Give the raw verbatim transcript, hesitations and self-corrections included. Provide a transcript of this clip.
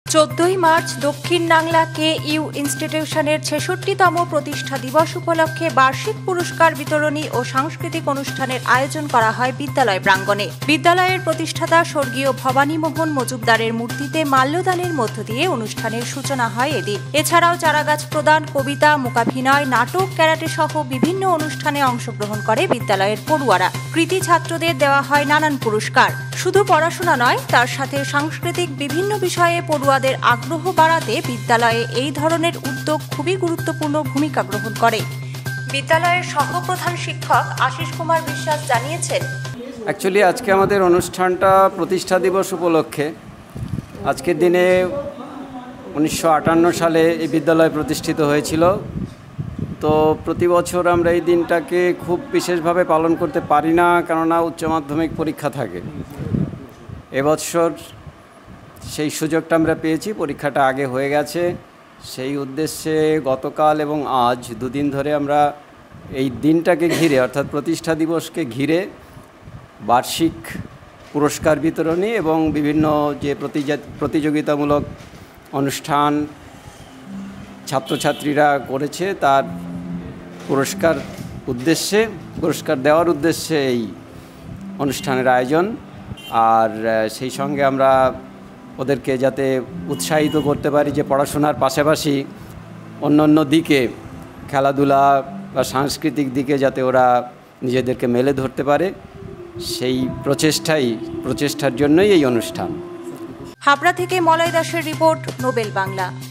চোদ্দই মার্চ দক্ষিণ Bangla K U ইনস্টিটিউশনের ছেষট্টিতম প্রতিষ্ঠা দিবস উপলক্ষে বার্ষিক পুরস্কার বিতরণী ও সাংস্কৃতিক অনুষ্ঠানের আয়োজন করা হয় বিদ্যালয় প্রাঙ্গণে। বিদ্যালয়ের প্রতিষ্ঠাতা স্বর্গীয় ভবানীমোহন মজুমদারের মূর্তিতে মাল্যদানের মধ্য দিয়ে অনুষ্ঠানের সূচনা হয় এদিন। এছাড়াও চারাগাছ প্রদান, কবিতা, মূকাভিনয়, নাটক, ক্যারাটে সহ বিভিন্ন অনুষ্ঠানে অংশগ্রহণ করে বিদ্যালয়ের পড়ুয়ারা। কৃতী ছাত্রদের দেওয়া হয় নানান পুরস্কার। শুধু পড়াশোনা নয়, তার সাথে সাংস্কৃতিক বিভিন্ন বিষয়ে পড়ুয়াদের আগ্রহ বাড়াতে বিদ্যালয়ে এই ধরনের উদ্যোগ খুবই গুরুত্বপূর্ণ ভূমিকা গ্রহণ করে। বিদ্যালয়ের সহপ্রধান শিক্ষক আশিস কুমার বিশ্বাস জানিয়েছেন, অ্যাকচুয়ালি আজকে আমাদের অনুষ্ঠানটা প্রতিষ্ঠা দিবস উপলক্ষে। আজকের দিনে উনিশশো আটান্ন সালে এই বিদ্যালয় প্রতিষ্ঠিত হয়েছিল। তো প্রতি বছর আমরা এই দিনটাকে খুব বিশেষভাবে পালন করতে পারি না, কেননা উচ্চ মাধ্যমিক পরীক্ষা থাকে। এবছর সেই সুযোগটা আমরা পেয়েছি, পরীক্ষাটা আগে হয়ে গেছে। সেই উদ্দেশ্যে গতকাল এবং আজ দুদিন ধরে আমরা এই দিনটাকে ঘিরে, অর্থাৎ প্রতিষ্ঠা দিবসকে ঘিরে বার্ষিক পুরস্কার বিতরণী এবং বিভিন্ন যে প্রতিযোগিতামূলক অনুষ্ঠান ছাত্রছাত্রীরা করেছে তার পুরস্কার উদ্দেশ্যে পুরস্কার দেওয়ার উদ্দেশ্যে এই অনুষ্ঠানের আয়োজন। আর সেই সঙ্গে আমরা ওদেরকে যাতে উৎসাহিত করতে পারি যে পড়াশোনার পাশাপাশি অন্য অন্য দিকে, খেলাধুলা বা সাংস্কৃতিক দিকে যাতে ওরা নিজেদেরকে মেলে ধরতে পারে, সেই প্রচেষ্টাই প্রচেষ্টার জন্যই এই অনুষ্ঠান। হাবড়া থেকে মলয় দাসের রিপোর্ট, নোবেল বাংলা।